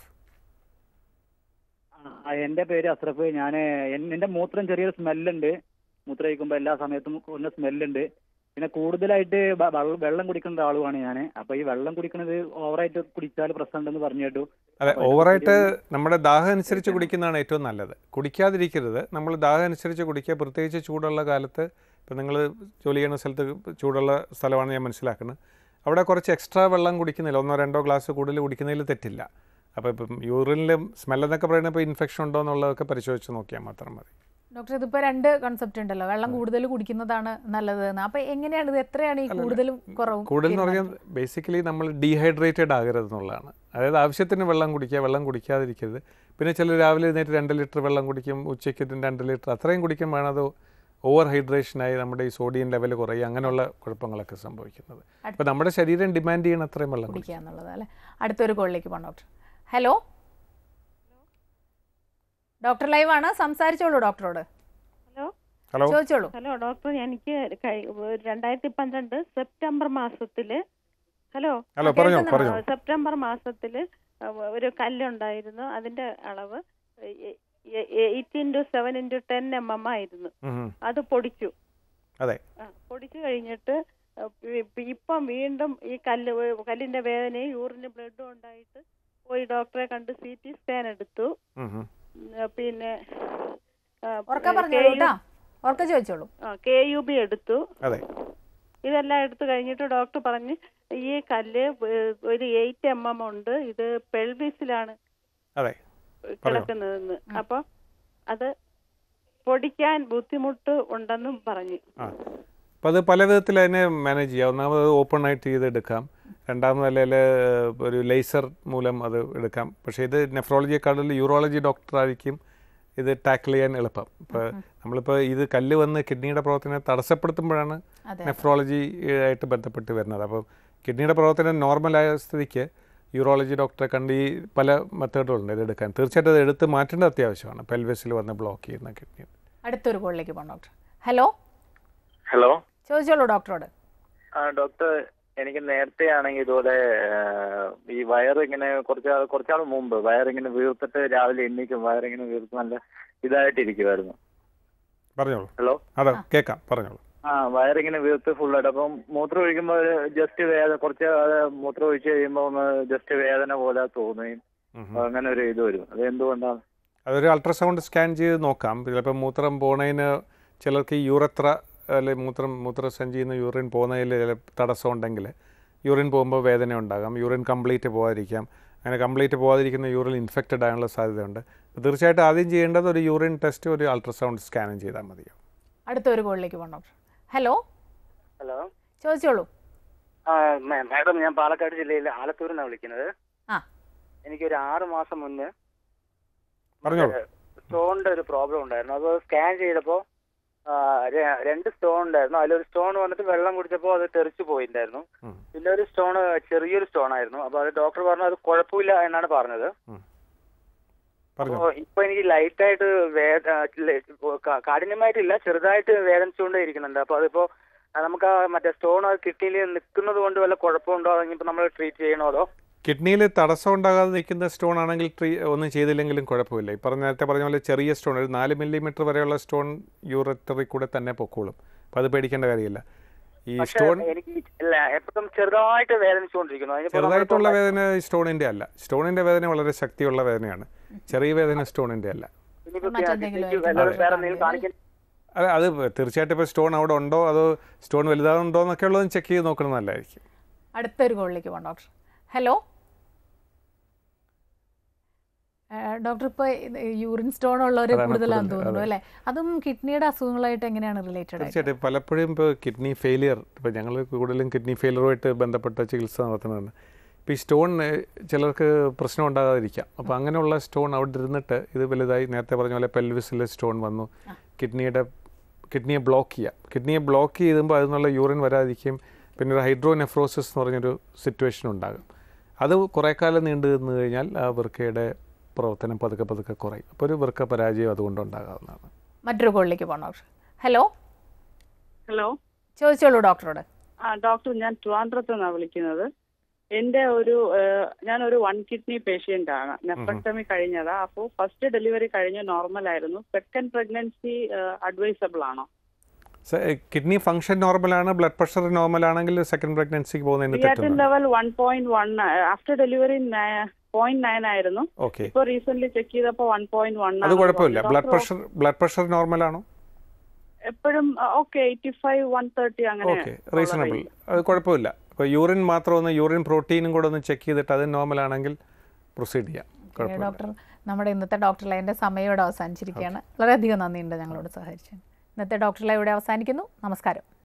എൻ്റെ പേര് അഷ്റഫ്. ഞാൻ എൻ്റെ മൂത്രം ചെറിയൊരു സ്മെല്ലുണ്ട്. മൂത്രം കഴിക്കുമ്പോൾ എല്ലാ സമയത്തും ഒന്ന് സ്മെല്ലുണ്ട്. പിന്നെ കൂടുതലായിട്ട് വെള്ളം കുടിക്കുന്ന ആളുമാണ് ഞാൻ. അപ്പൊ ഈ വെള്ളം കുടിക്കുന്നത് ഓവറായിട്ട് കുടിച്ചാൽ പ്രശ്നമുണ്ടെന്ന് പറഞ്ഞു കേട്ടു. അതെ, ഓവറായിട്ട് നമ്മുടെ ദാഹം അനുസരിച്ച് കുടിക്കുന്നതാണ് ഏറ്റവും നല്ലത്. കുടിക്കാതിരിക്കരുത്. നമ്മൾ ദാഹം അനുസരിച്ച് കുടിക്കുക. പ്രത്യേകിച്ച് ചൂടുള്ള കാലത്ത്. ഇപ്പം നിങ്ങൾ ജോലി ചെയ്യുന്ന സ്ഥലത്ത് ചൂടുള്ള സ്ഥലമാണ് ഞാൻ മനസ്സിലാക്കുന്നത്. അവിടെ കുറച്ച് എക്സ്ട്രാ വെള്ളം കുടിക്കുന്നില്ല, ഒന്നോ രണ്ടോ ഗ്ലാസ് കൂടുതൽ കുടിക്കുന്നതിൽ തെറ്റില്ല. അപ്പോൾ ഇപ്പം യൂറിനിലും സ്മെല്ലെന്നൊക്കെ പറയുന്നത് ഇപ്പോൾ ഇൻഫെക്ഷൻ ഉണ്ടോ എന്നുള്ളതൊക്കെ പരിശോധിച്ച് നോക്കിയാൽ മാത്രം മതി. ഡോക്ടർ ഇതിപ്പോൾ രണ്ട് കൺസെപ്റ്റ് ഉണ്ടല്ലോ, വെള്ളം കൂടുതൽ കുടിക്കുന്നതാണ് നല്ലത് എന്ന്. അപ്പോൾ എങ്ങനെയാണ് ഇത്, എത്രയാണ് ഈ കൂടുതലും കുറവും? കൂടുതൽ എന്ന് പറഞ്ഞാൽ ബേസിക്കലി നമ്മൾ ഡീഹൈഡ്രേറ്റഡ് ആകരുത് എന്നുള്ളതാണ്. അതായത് ആവശ്യത്തിന് വെള്ളം കുടിക്കുക, വെള്ളം കുടിക്കാതിരിക്കരുത്. പിന്നെ ചില രാവിലെ എഴുന്നേറ്റ് രണ്ട് ലിറ്റർ വെള്ളം കുടിക്കും, ഉച്ചയ്ക്ക് രണ്ട് ലിറ്റർ അത്രയും കുടിക്കുമ്പോഴാണ് അത് ഓവർ ഹൈഡ്രേഷനായി നമ്മുടെ ഈ സോഡിയം ലെവൽ കുറയും, അങ്ങനെയുള്ള കുഴപ്പങ്ങളൊക്കെ സംഭവിക്കുന്നത്. അപ്പോൾ നമ്മുടെ ശരീരം ഡിമാൻഡ് ചെയ്യണം അത്രയും വെള്ളം കുടിക്കുക എന്നുള്ളത് അല്ലേ. അടുത്തൊരു കോളിലേക്ക് പോകാം ഡോക്ടർ. ഹലോ ഡോക്ടർ ലൈവ് ആണ്, സംസാരിച്ചോളൂ ഡോക്ടറോട്. ഹലോ ഹലോ ചോദിച്ചോളൂ. ഹലോ ഡോക്ടർ, എനിക്ക് രണ്ടായിരത്തി പന്ത്രണ്ട് സെപ്റ്റംബർ മാസത്തില് ഹലോ ഹലോ പറഞ്ഞോ പറഞ്ഞോ സെപ്റ്റംബർ മാസത്തില് ഒരു കല്ലുണ്ടായിരുന്നു. അതിന്റെ അളവ് eight into seven into ten M M ആയിരുന്നു. അത് പൊടിച്ചു. അതെ, പൊടിച്ചു കഴിഞ്ഞിട്ട് ഇപ്പം വീണ്ടും ഈ കല്ല് കല്ലിന്റെ വേദനയും യൂറിന് ബ്ലഡും ഉണ്ടായിട്ട് പോയി ഡോക്ടറെ കണ്ട് സി ടി സ്കാൻ എടുത്തു. പിന്നെ കെ യു ബി എടുത്തു. ഇതെല്ലാം എടുത്തു കഴിഞ്ഞിട്ട് ഡോക്ടർ പറഞ്ഞ് ഈ കല്ല് ഒരു എയ്റ്റ് എം എം ഉണ്ട്, ഇത് പെൽവിസിലാണ് കിടക്കുന്നതെന്ന്. അപ്പൊ അത് പൊടിക്കാൻ ബുദ്ധിമുട്ട് ഉണ്ടെന്നും പറഞ്ഞു. അപ്പം അത് പല വിധത്തിൽ അതിനെ മാനേജ് ചെയ്യാം. ഒന്നാമത് ഓപ്പൺ ആയിട്ട് ചെയ്തെടുക്കാം, രണ്ടാമത് അല്ലെങ്കിൽ ഒരു ലേസർ മൂലം അത് എടുക്കാം. പക്ഷേ ഇത് നെഫ്രോളജിയെക്കാളും യൂറോളജി ഡോക്ടറായിരിക്കും ഇത് ടാക്കിൾ ചെയ്യാൻ എളുപ്പം. ഇപ്പോൾ നമ്മളിപ്പോൾ ഇത് കല്ല് വന്ന് കിഡ്നിയുടെ പ്രവർത്തനം തടസ്സപ്പെടുത്തുമ്പോഴാണ് നെഫ്രോളജി ആയിട്ട് ബന്ധപ്പെട്ട് വരുന്നത്. അപ്പോൾ കിഡ്നിയുടെ പ്രവർത്തനം നോർമലായ സ്ഥിതിക്ക് യൂറോളജി ഡോക്ടറെ കണ്ട് ഈ പല മെത്തേഡുകളുണ്ട് ഇത് എടുക്കാൻ. തീർച്ചയായിട്ടും അത് എടുത്ത് മാറ്റേണ്ടത് അത്യാവശ്യമാണ്, പെൽവിസിൽ വന്ന് ബ്ലോക്ക് ചെയ്യുന്ന കിഡ്നി. അടുത്തൊരു കോളിലേക്ക് പോകാം ഡോക്ടർ. ഹലോ ഹലോ ചോദിച്ചോളൂ ഡോക്ടറോട്. ആ ഡോക്ടർ, എനിക്ക് നേരത്തെ ആണെങ്കിൽ ഇതുപോലെ ഈ വയറിങ്ങനെ കുറച്ച് കുറച്ചാൾ മുമ്പ് വയറിങ്ങനെ വീർത്തിട്ട് രാവിലെ എണ്ണീക്കും വയറിങ്ങനെ വീർത്ത് നല്ല ഇതായിട്ടിരിക്കുമായിരുന്നു. പറഞ്ഞോളൂ. ഹലോ അതെ കേൾക്കാം, പറഞ്ഞോളൂ. ആ വയറിങ്ങനെ വീർത്ത് ഫുള്ളായിട്ട്. അപ്പം മൂത്രം ഒഴിക്കുമ്പോൾ ജസ്റ്റ് വേദന, കുറച്ച് മൂത്രം ഒഴിച്ച് കഴിയുമ്പോൾ ഒന്ന് ജസ്റ്റ് വേദന പോലെ തോന്നുകയും അങ്ങനെ ഒരു ഇത് വരും. അത് എന്തുകൊണ്ടാണ്? അതൊരു അൾട്രാസൗണ്ട് സ്കാൻ ചെയ്ത് നോക്കാം. ചിലപ്പോൾ മൂത്രം പോണതിന് ചിലർക്ക് യൂറത്ര അല്ലെങ്കിൽ മൂത്രം മൂത്രസഞ്ചിയിൽ നിന്ന് യൂറിൻ പോകുന്നതിൽ ചില തടസ്സം ഉണ്ടെങ്കിൽ യൂറിൻ പോകുമ്പോൾ വേദന ഉണ്ടാകാം. യൂറിൻ കംപ്ലീറ്റ് പോകാതിരിക്കാം. അങ്ങനെ കംപ്ലീറ്റ് പോകാതിരിക്കുന്ന യൂറിൻ ഇൻഫെക്റ്റഡ് ആകാനുള്ള സാധ്യതയുണ്ട്. തീർച്ചയായിട്ടും ആദ്യം ചെയ്യേണ്ടത് ഒരു യൂറിൻ ടെസ്റ്റ്, ഒരു അൾട്രാസൗണ്ട് സ്കാനും ചെയ്താൽ മതിയോ. അടുത്തൊരു കോളിലേക്ക് പോകണം ഡോക്ടർ. ഹലോ ഹലോ ചോദിച്ചോളൂ. ആ മാഡം, ഞാൻ പാലക്കാട് ജില്ലയിലെ ആലത്തൂരിൽ നിന്നാണ് വിളിക്കുന്നത്. എനിക്കൊരു ആറ് മാസം മുന്നേ സ്റ്റോണിന്റെ ഒരു പ്രോബ്ലം ഉണ്ടായിരുന്നു. അത് സ്കാൻ ചെയ്തപ്പോൾ രണ്ട് സ്റ്റോൺ ഉണ്ടായിരുന്നു. അതിലൊരു സ്റ്റോൺ വന്നിട്ട് വെള്ളം കുടിച്ചപ്പോൾ അത് തെറിച്ചു പോയിട്ടുണ്ടായിരുന്നു. പിന്നെ ഒരു സ്റ്റോൺ ചെറിയൊരു സ്റ്റോൺ ആയിരുന്നു. അപ്പൊ അത് ഡോക്ടർ പറഞ്ഞു അത് കുഴപ്പമില്ല എന്നാണ് പറഞ്ഞത്. അപ്പോ ഇപ്പൊ എനിക്ക് ലൈറ്റായിട്ട് കാഠിന്യമായിട്ടില്ല, ചെറുതായിട്ട് വേദനിച്ചുകൊണ്ടേ ഇരിക്കുന്നുണ്ട്. അപ്പൊ അതിപ്പോ നമുക്ക് ആ മറ്റേ സ്റ്റോൺ കിഡ്നിയിൽ നിൽക്കുന്നത് കൊണ്ട് വല്ല കുഴപ്പമുണ്ടോ, ഇനിയിപ്പോ നമ്മൾ ട്രീറ്റ് ചെയ്യണോ? അതോ കിഡ്നിയിൽ തടസ്സം ഉണ്ടാകാതെ നിൽക്കുന്ന സ്റ്റോൺ ആണെങ്കിൽ ട്രീ ഒന്നും ചെയ്തില്ലെങ്കിലും കുഴപ്പമില്ല. ഈ പറഞ്ഞ നേരത്തെ പറഞ്ഞ പോലെ ചെറിയ സ്റ്റോൺ, ഒരു നാല് മില്ലിമീറ്റർ വരെയുള്ള സ്റ്റോൺ യൂററ്ററിൽ കൂടെ തന്നെ പൊക്കോളും. അപ്പം അത് പേടിക്കേണ്ട കാര്യമില്ല. ഈ സ്റ്റോൺ ചെറുതായിട്ട് വേദനിച്ചുകൊണ്ടിരിക്കുന്നു. ചെറുതായിട്ടുള്ള വേദന സ്റ്റോണിൻ്റെ അല്ല. സ്റ്റോണിൻ്റെ വേദന വളരെ ശക്തിയുള്ള വേദനയാണ്, ചെറിയ വേദന സ്റ്റോണിൻ്റെ അല്ല. അതെ, അത് തീർച്ചയായിട്ടും ഇപ്പോൾ സ്റ്റോൺ അവിടെ ഉണ്ടോ അതോ സ്റ്റോൺ വലുതാകുന്നുണ്ടോ എന്നൊക്കെ ഉള്ളതും ചെക്ക് ചെയ്ത് നോക്കുന്നത് നല്ലതായിരിക്കും. അടുത്തൊരു കോളിലേക്ക് പോകാം ഡോക്ടർ. ഹലോ ഡോക്ടർ, ഇപ്പോൾ യൂറിൻ സ്റ്റോൺ ഉള്ളവർ കൂടുതലാണെന്ന് തോന്നുന്നു അല്ലേ? അതും കിഡ്നിയുടെ അസുഖങ്ങളായിട്ട് എങ്ങനെയാണ് റിലേറ്റഡ്? തീർച്ചയായിട്ടും പലപ്പോഴും ഇപ്പോൾ കിഡ്നി ഫെയിലിയർ, ഇപ്പോൾ ഞങ്ങൾ കൂടുതലും കിഡ്നി ഫെയിലിയറുമായിട്ട് ബന്ധപ്പെട്ട ചികിത്സ നടത്തുന്നുണ്ട്. ഇപ്പോൾ ഈ സ്റ്റോൺ ചിലർക്ക് പ്രശ്നം ഉണ്ടാകാതിരിക്കാം. അപ്പോൾ അങ്ങനെയുള്ള സ്റ്റോൺ അവിടെ ഇരുന്നിട്ട് ഇത് വലുതായി നേരത്തെ പറഞ്ഞ പോലെ പെൽവിസിലെ സ്റ്റോൺ വന്നു കിഡ്നിയുടെ കിഡ്നിയെ ബ്ലോക്ക് ചെയ്യാം. കിഡ്നിയെ ബ്ലോക്ക് ചെയ്യുമ്പോൾ അതിൽ നിന്നുള്ള യൂറിൻ വരാതിരിക്കും. പിന്നെ ഒരു ഹൈഡ്രോനെഫ്രോസിസ് എന്ന് പറഞ്ഞൊരു സിറ്റുവേഷൻ ഉണ്ടാകും. അത് കുറേ കാലം നീണ്ടു നിന്ന് കഴിഞ്ഞാൽ ആ വൃക്കയുടെ പ്രവർത്തനം പതുക്കെ പതുക്കെ കുറയും. അപ്പോൾ ഒരു വൃക്ക പരാജയം അതുകൊണ്ട് ഉണ്ടാകാവുന്നതാണ്. മറ്റൊരു കോളിലേക്ക് പോകണം ഡോക്ടർ. ഹലോ ഹലോ ചോദിച്ചോളൂ ഡോക്ടറോട്. ആ ഡോക്ടർ, ഞാൻ ട്രിവാൻഡ്രത്ത് നിന്നാണ് വിളിക്കുന്നത്. എൻ്റെ ഒരു ഞാനൊരു വൺ കിഡ്നി പേഷ്യൻ്റ് ആണ്. നെഫ്രക്ടമി കഴിഞ്ഞതാ. അപ്പോൾ ഫസ്റ്റ് ഡെലിവറി കഴിഞ്ഞ് നോർമൽ ആയിരുന്നു. സെക്കൻഡ് പ്രഗ്നൻസി അഡ്വൈസബിൾ ആണോ? കിഡ്നി ഫംഗ്ഷൻ നോർമലാണ്, ബ്ലഡ് പ്രഷർ നോർമൽ ആണെങ്കിൽ സെക്കൻഡ് പ്രഗ്നൻസിക്ക് പോകുന്നതിന് creatinine level one point one after delivery point nine ആയിരുന്നു. ഇപ്പോൾ റീസെന്റ് ചെക്ക് ചെയ്തപ്പോൾ വൺ പോയിന്റ് വൺ. അത് കുഴപ്പമില്ല. Blood pressure blood pressure normal ആണോ? എപ്പോഴും okay eighty five one thirty അങ്ങനെ റീസണബിൾ. അത് കുഴപ്പമില്ല. ഇപ്പോൾ യൂറിൻ മാത്രം ഒന്ന് യൂറിൻ പ്രോട്ടീനും കൂടെ ഒന്ന് ചെക്ക് ചെയ്തിട്ട് അത് നോർമൽ ആണെങ്കിൽ പ്രൊസീഡ് ചെയ്യാം. ഡോക്ടർ നമ്മുടെ ഇന്നത്തെ ഡോക്ടർ ലൈവിൻ്റെ സമയം ഇവിടെ അവസാനിച്ചിരിക്കുകയാണ്. വളരെയധികം നന്ദിയുണ്ട് ഞങ്ങളോട് സഹകരിച്ചു. ഇന്നത്തെ ഡോക്ടർ ലൈവ് ഇവിടെ അവസാനിക്കുന്നു. നമസ്കാരം.